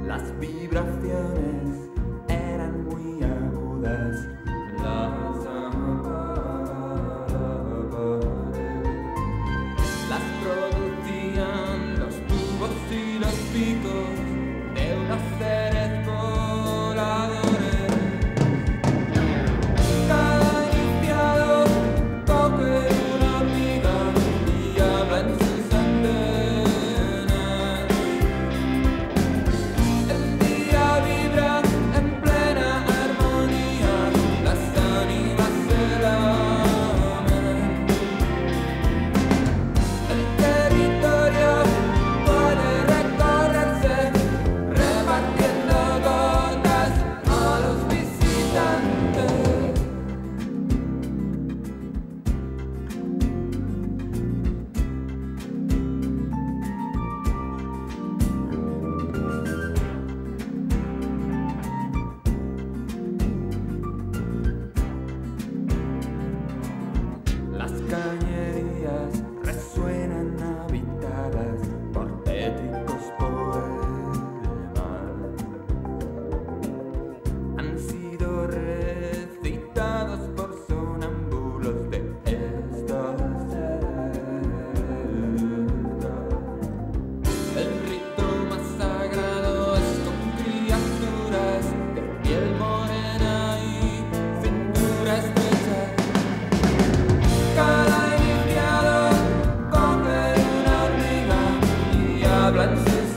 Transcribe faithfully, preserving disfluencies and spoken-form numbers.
Las vibraciones eran muy agudas. Las Las producían los tubos y los picos de unos seres voladores. Cada iniciado coge una hormiga y habla en sus antenas. El día vibra en plena armonía, las ánimas se lamen. El territorio puede recorrerse repartiendo gotas a los visitantes. Las cañerías resuenan habitadas por tétricos poemas. Han sido recitados por sonámbulos de esta celda. El rito más sagrado es con criaturas de piel morena y cintura estrecha. Cada iniciado coge una hormiga y habla en sus